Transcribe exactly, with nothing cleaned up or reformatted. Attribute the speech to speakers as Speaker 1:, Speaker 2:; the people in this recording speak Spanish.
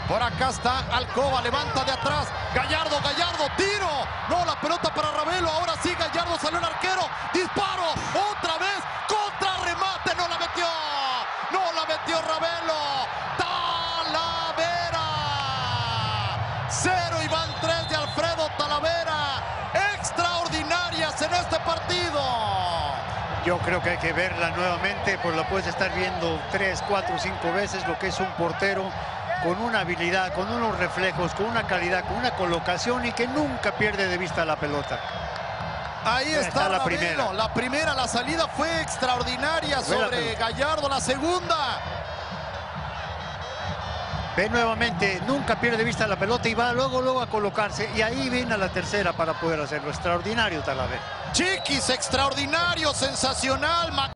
Speaker 1: Por acá está Alcoba, levanta de atrás. Gallardo, Gallardo, tiro. No, la pelota para Ravelo. Ahora sí, Gallardo salió el arquero. Disparo, otra vez. Contra remate, no la metió. No la metió Ravelo. Talavera. Cero y van tres de Alfredo Talavera. Extraordinarias en este partido.
Speaker 2: Yo creo que hay que verla nuevamente, pues la puedes estar viendo tres, cuatro, cinco veces lo que es un portero con una habilidad, con unos reflejos, con una calidad, con una colocación y que nunca pierde de vista la pelota.
Speaker 1: Ahí está,
Speaker 2: está la
Speaker 1: Ravelo.
Speaker 2: primera.
Speaker 1: La primera, la salida fue extraordinaria sobre Gallardo. La segunda.
Speaker 2: Ve nuevamente, nunca pierde de vista la pelota y va luego, luego a colocarse. Y ahí viene a la tercera para poder hacerlo. Extraordinario, Talavera.
Speaker 1: Chiquis, extraordinario, sensacional.